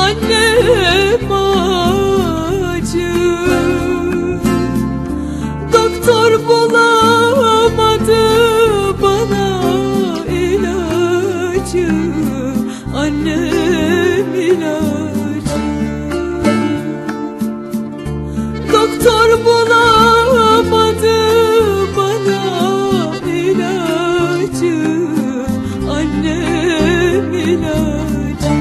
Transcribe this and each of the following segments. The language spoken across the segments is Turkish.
annem acı. Doktor bulamadı bana ilacı, annem ilacı. Doktor bulamadı bana ilacı, annem ilacı.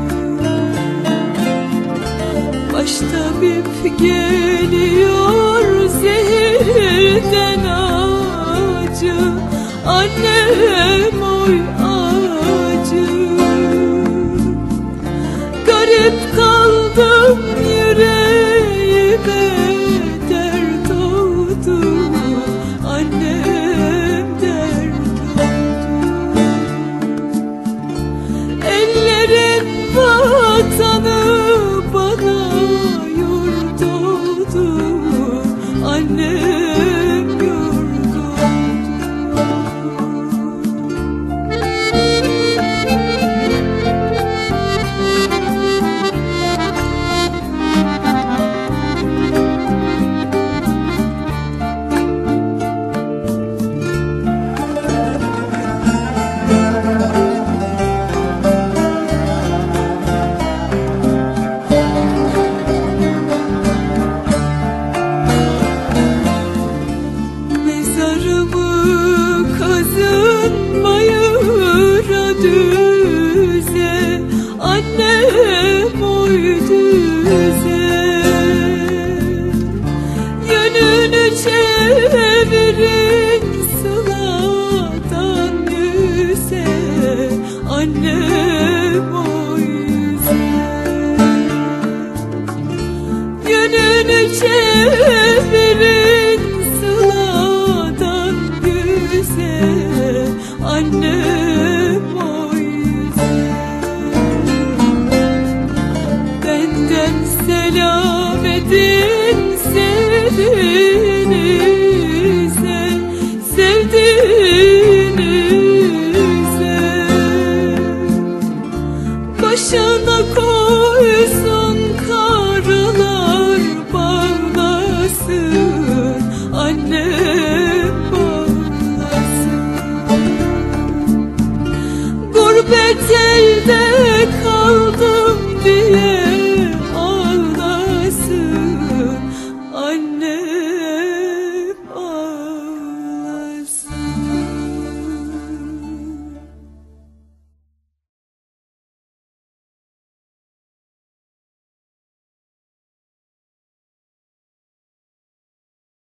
Baş tabip geliyor zehirden acı, annem oy acı. Garip kaldım yüreğime dert oldu, annem dert oldu. Ellerin vatanı bana yurt oldu, annem yurt oldu. Düze, annem oy düze. Yönünü çevirin sıladan yüze, annem oy yüze. Yönünü çevirin sıladan yüze, annem. Selam edin sevdiğinize, sevdiğinize. Başına koysun karılar bağlasın, anne